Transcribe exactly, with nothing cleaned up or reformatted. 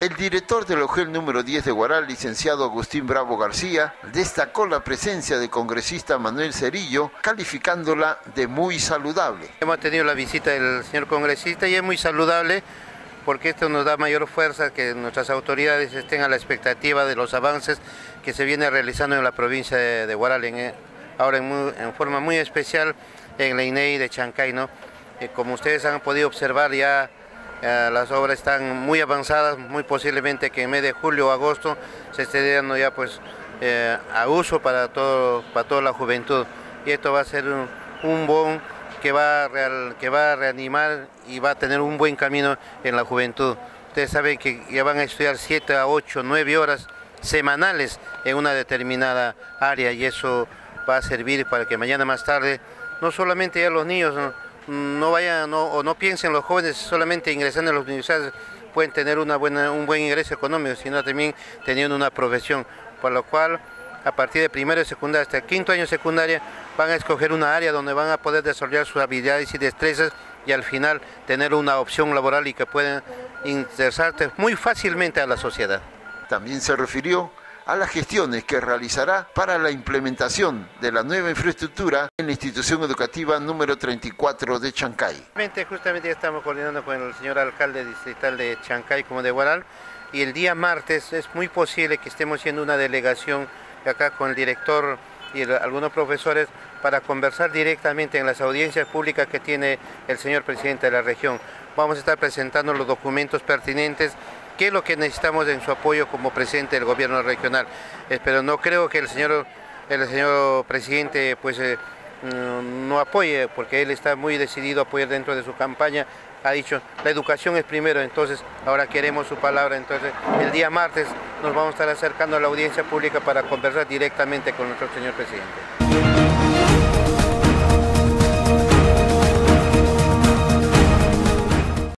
El director del OGEL número diez de Huaral, licenciado Agustín Bravo García, destacó la presencia del congresista Manuel Cerillo, calificándola de muy saludable. Hemos tenido la visita del señor congresista y es muy saludable porque esto nos da mayor fuerza que nuestras autoridades estén a la expectativa de los avances que se viene realizando en la provincia de, de Huaral, en, ahora en, muy, en forma muy especial en la I N E I de Chancay, ¿no? Eh, como ustedes han podido observar, ya eh, las obras están muy avanzadas, muy posiblemente que en mes de julio o agosto se esté dando ya pues eh, a uso para, todo, para toda la juventud, y esto va a ser un, un bon que va, a real, que va a reanimar y va a tener un buen camino en la juventud. Ustedes saben que ya van a estudiar siete a ocho, nueve horas semanales en una determinada área, y eso va a servir para que mañana más tarde no solamente ya los niños no, no vayan no, o no piensen los jóvenes solamente ingresando a las universidades pueden tener una buena, un buen ingreso económico, sino también teniendo una profesión, por lo cual a partir de primero de secundaria hasta el quinto año de secundaria van a escoger una área donde van a poder desarrollar sus habilidades y destrezas y al final tener una opción laboral y que puedan interesarse muy fácilmente a la sociedad. También se refirió a las gestiones que realizará para la implementación de la nueva infraestructura en la institución educativa número treinta y cuatro de Chancay. Justamente, justamente ya estamos coordinando con el señor alcalde distrital de Chancay como de Huaral, y el día martes es muy posible que estemos haciendo una delegación acá con el director y el, algunos profesores para conversar directamente en las audiencias públicas que tiene el señor presidente de la región. Vamos a estar presentando los documentos pertinentes, qué es lo que necesitamos en su apoyo como presidente del gobierno regional. Eh, pero no creo que el señor, el señor presidente pues, eh, no apoye, porque él está muy decidido a apoyar dentro de su campaña. Ha dicho, la educación es primero, entonces ahora queremos su palabra. Entonces el día martes nos vamos a estar acercando a la audiencia pública para conversar directamente con nuestro señor presidente.